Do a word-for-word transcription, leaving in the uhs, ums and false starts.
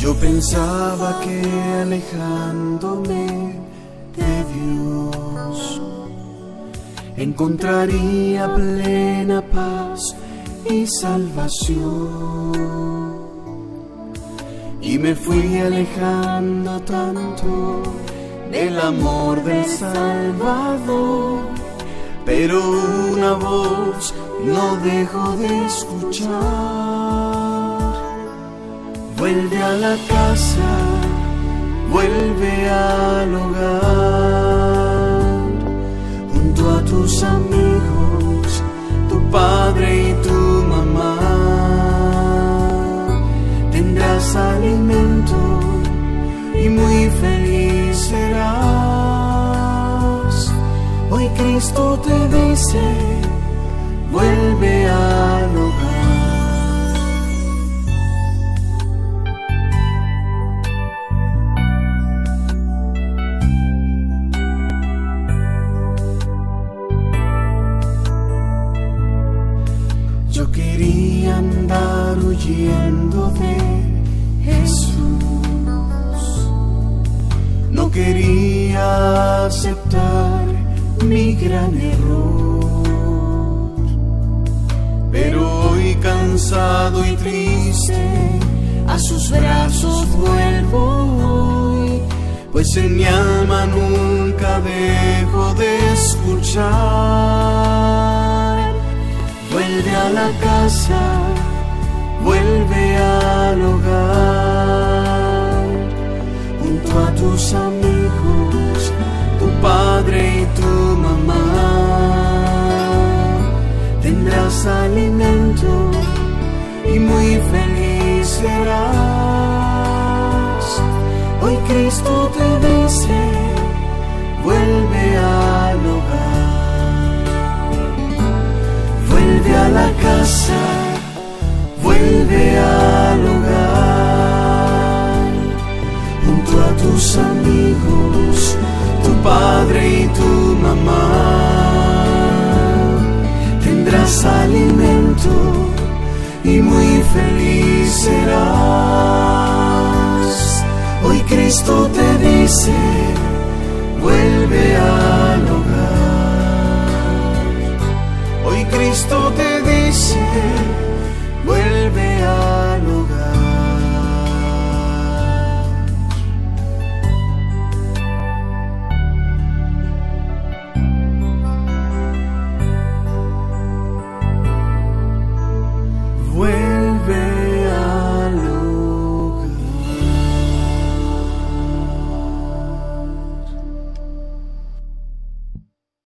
Yo pensaba que alejándome de Dios encontraría plena paz y salvación, y me fui alejando tanto del amor del Salvador, pero una voz no dejo de escuchar: vuelve a la casa, vuelve al hogar, junto a tus amigos, tu padre y tu mamá. Tendrás alimento y muy feliz serás. Hoy Cristo te dice: vuelve al hogar. Yo quería andar huyendo de Jesús, no quería aceptar mi gran error, pero hoy cansado y triste a sus brazos vuelvo hoy, pues en mi alma nunca dejo de escuchar: vuelve a la casa, vuelve al hogar, junto a tus amigos, tu padre y tu mamá. Tendrás alimento y muy feliz serás. Hoy Cristo te dice: vuelve al hogar. Vuelve a la casa, vuelve al hogar, junto a tus amigos, tu padre y tu mamá. Tendrás alimento y muy feliz serás. Hoy Cristo te dice: